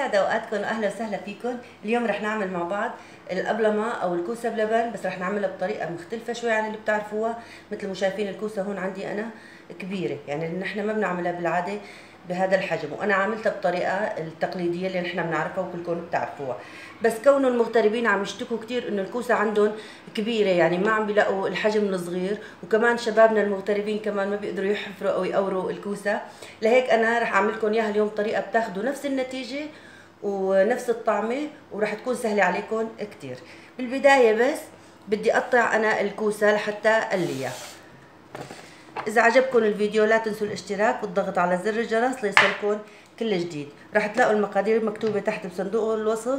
يسعد اوقاتكم واهلا وسهلا فيكم. اليوم رح نعمل مع بعض القبلمه او الكوسه بلبن، بس رح نعملها بطريقه مختلفه شوي عن اللي بتعرفوها. مثل ما شايفين الكوسه هون عندي انا كبيره، يعني نحن ما بنعملها بالعاده بهذا الحجم، وانا عملتها بالطريقه التقليديه اللي نحن بنعرفها وكلكم بتعرفوها. بس كونه المغتربين عم يشتكوا كثير انه الكوسه عندهم كبيره، يعني ما عم بيلاقوا الحجم الصغير، وكمان شبابنا المغتربين كمان ما بيقدروا يحفروا او يقوروا الكوسه. لهيك انا رح اعمل لكم اياها اليوم بطريقه بتاخذوا نفس النتيجه ونفس الطعمه، ورح تكون سهله عليكم كثير. بالبدايه بس بدي اقطع انا الكوسه لحتى اقليها. إذا عجبكم الفيديو لا تنسوا الاشتراك والضغط على زر الجرس ليصلكم كل جديد. راح تلاقوا المقادير مكتوبة تحت بصندوق الوصف،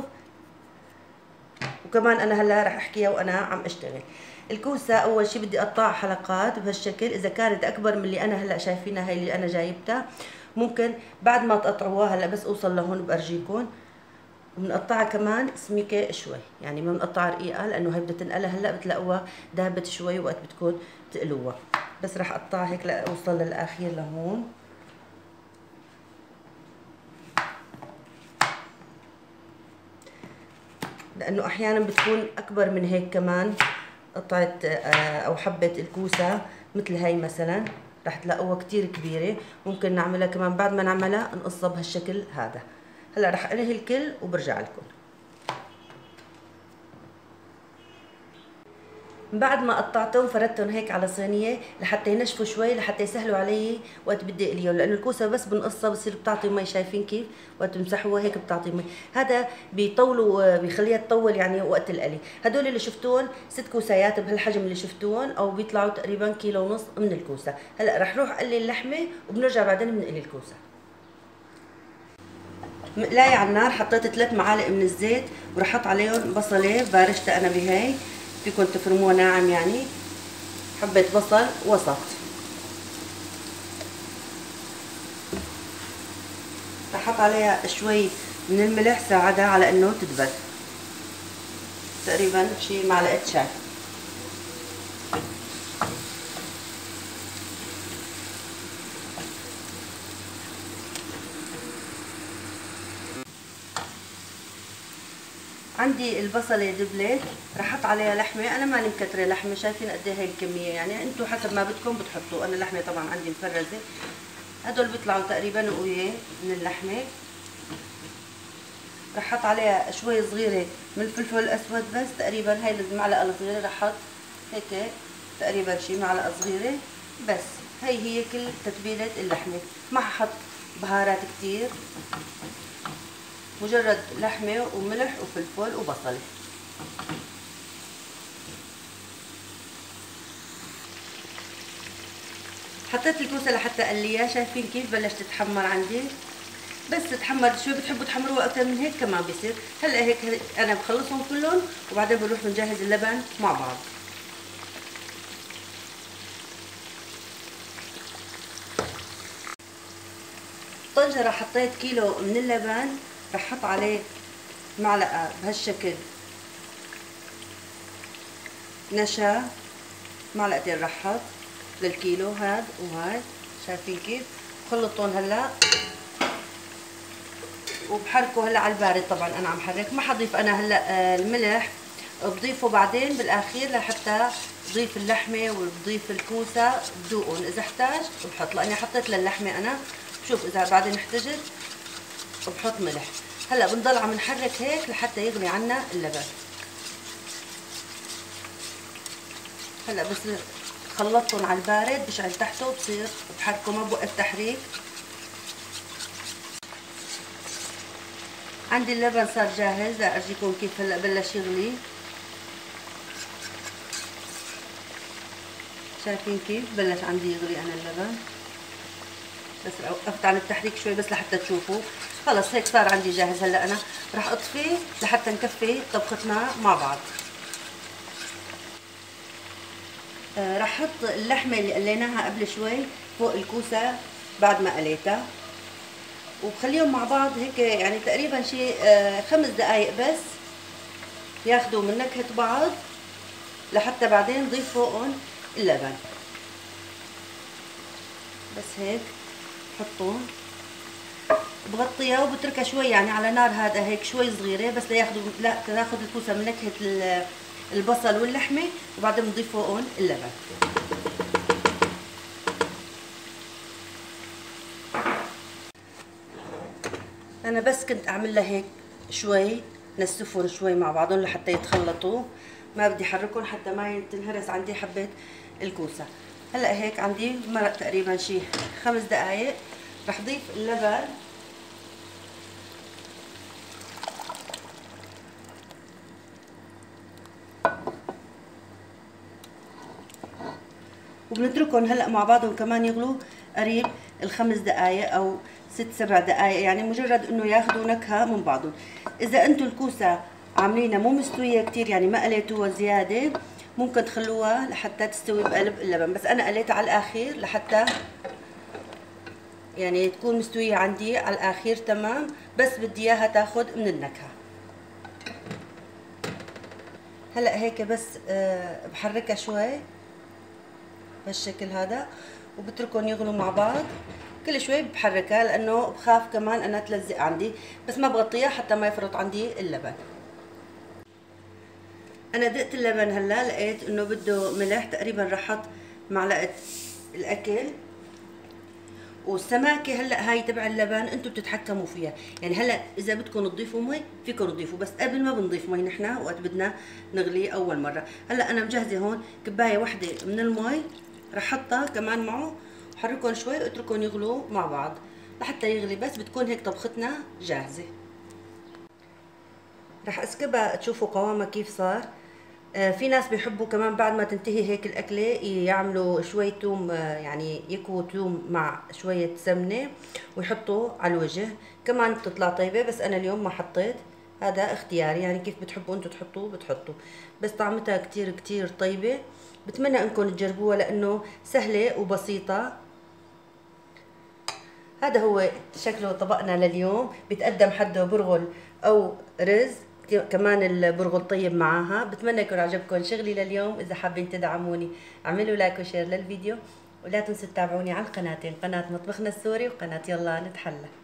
وكمان أنا هلا راح أحكيها وأنا عم أشتغل. الكوسة أول شي بدي أقطعها حلقات بهالشكل. إذا كانت أكبر من اللي أنا هلا شايفينها، هاي اللي أنا جايبتها، ممكن بعد ما تقطعوها هلا بس أوصل لهون بأرجيكم. وبنقطعها كمان سميكة شوي، يعني ما بنقطعها رقيقة لأنه هي بدها تنقلها هلا بتلاقوها دابت شوي وقت بدكم تقلوها. بس راح اقطعها هيك لاوصل للاخير لهون. لانه احيانا بتكون اكبر من هيك كمان قطعه او حبه الكوسه، مثل هاي مثلا راح تلاقوها كتير كبيره. ممكن نعملها كمان بعد ما نعملها نقصها بهالشكل هذا. هلا راح انهي الكل وبرجع لكم. بعد ما قطعتهم فردتهم هيك على صينيه لحتى ينشفوا شوي، لحتى يسهلوا علي وقت بدي اقليهم، لانه الكوسه بس بنقصها بصير بتعطي مي. شايفين كيف وقت بمسحوها هيك بتعطي مي؟ هذا بيطولوا بيخليها تطول يعني وقت القلي. هدول اللي شفتوهم 6 كوسايات بهالحجم اللي شفتوهم، او بيطلعوا تقريبا كيلو ونص من الكوسه. هلا رح روح اقلي اللحمه وبنرجع بعدين بنقلي الكوسه. مقلايه على النار حطيت 3 معالق من الزيت، ورح احط عليهم بصله بارشتها انا بهاي، فيكم تفرموها ناعم يعني. حبة بصل وسط، رح احط عليها شوي من الملح ساعدها على انه تدبل، تقريبا شي معلقة شاي. عندي البصله دبلت، رح احط عليها لحمه. انا ماني مكتره لحمه، شايفين قد ايه هي الكميه، يعني انتم حسب ما بدكم بتحطوا. انا اللحمه طبعا عندي مفرزه، هدول بيطلعوا تقريبا قويه من اللحمه. رح احط عليها شوي صغيره من الفلفل الاسود، بس تقريبا هاي المعلقه الصغيره رح احط هيك تقريبا شي معلقه صغيره بس. هي كل تتبيله اللحمه، ما ححط بهارات كتير، مجرد لحمه وملح وفلفل وبصل. حطيت الكوسه لحتى اقليها، شايفين كيف بلشت تتحمر عندي. بس تتحمر شوي، بتحبوا تحمروها اكثر من هيك كمان بيصير. هلا هيك انا بخلصهم كلهم وبعدين بنروح بنجهز اللبن مع بعض. طنجرة حطيت كيلو من اللبن، رح احط عليه معلقة بهالشكل نشا، معلقتين رح احط للكيلو هاد وهاد، شايفين كيف؟ خلطهم هلا وبحركه هلا على البارد. طبعا انا عم حرك، ما حضيف انا هلا الملح، بضيفه بعدين بالاخير لحتى بضيف اللحمه وبضيف الكوسه بذوقهم، اذا احتاج بحط، لاني حطيت للحمه انا. بشوف اذا بعدين احتجت بحط ملح. هلا بنضل عم نحرك هيك لحتى يغلي عنا اللبن. هلا بس خلطتهم على البارد بشعل تحته، بصير بحركه ما بوقف تحريك. عندي اللبن صار جاهز، ارجيكم كيف هلا بلش يغلي. شايفين كيف بلش عندي يغلي انا اللبن، بس وقفت عن التحريك شوي بس لحتى تشوفوا. خلص هيك صار عندي جاهز. هلا انا راح اطفيه لحتى نكفي طبختنا مع بعض. راح احط اللحمه اللي قليناها قبل شوي فوق الكوسه بعد ما قليتها، وبخليهم مع بعض هيك يعني تقريبا شي 5 دقايق بس ياخذوا من نكهه بعض، لحتى بعدين نضيف فوقهم اللبن. بس هيك حطهم بغطيها وبتركها شوي يعني على نار هذا هيك شوي صغيره، بس لا تاخذ الكوسه من نكهه البصل واللحمه، وبعدين بنضيف فوقهم اللبن. انا بس كنت اعمل لها هيك شوي، نسفهم شوي مع بعضهم لحتى يتخلطوا، ما بدي احركهم حتى ما تنهرس عندي حبه الكوسه. هلا هيك عندي مرق تقريبا شي 5 دقائق. رح ضيف اللبن وبنتركهم هلا مع بعضهم كمان يغلوا قريب ال5 دقائق او 6-7 دقائق، يعني مجرد انه ياخذوا نكهه من بعضهم. اذا انتم الكوسه عاملينها مو مستويه كتير، يعني ما قليتوها زياده، ممكن تخلوها لحتى تستوي بقلب اللبن، بس انا قليتها على الاخير لحتى يعني تكون مستويه عندي على الاخير تمام، بس بدي اياها تاخذ من النكهه. هلا هيك بس بحركها شوي بهالشكل هذا، وبتركهم يغلوا مع بعض. كل شوي بحركها لانه بخاف كمان انها تلزق عندي، بس ما بغطيها حتى ما يفرط عندي اللبن. انا دقت اللبن هلا لقيت انه بده ملح، تقريبا رح احط معلقه الاكل. والسماكه هلا هاي تبع اللبن انتم بتتحكموا فيها، يعني هلا اذا بدكم تضيفوا مي فيكم تضيفوا، بس قبل ما بنضيف مي نحن وقت بدنا نغلي اول مره. هلا انا مجهزه هون كبايه واحده من المي، رح احطها كمان معه وحركهم شوي واتركهم يغلوا مع بعض لحتى يغلي، بس بتكون هيك طبختنا جاهزه. رح اسكبها تشوفوا قوامها كيف صار. في ناس بيحبوا كمان بعد ما تنتهي هيك الأكلة يعملوا شوية توم، يعني يكووا توم مع شوية سمنة ويحطوا على الوجه، كمان بتطلع طيبة، بس أنا اليوم ما حطيت، هذا اختياري، يعني كيف بتحبوا انتوا تحطوا بتحطوا، بس طعمتها كتير كتير طيبة. بتمنى انكم تجربوها لأنه سهلة وبسيطة. هذا هو شكله طبقنا لليوم، بيتقدم حده برغل أو رز، كمان البرغل طيب معاها. بتمنى يكون عجبكم شغلي لليوم. اذا حابين تدعموني اعملوا لايك وشير للفيديو، ولا تنسوا تتابعوني على القناتين، قناة مطبخنا السوري وقناة يلا نتحلى.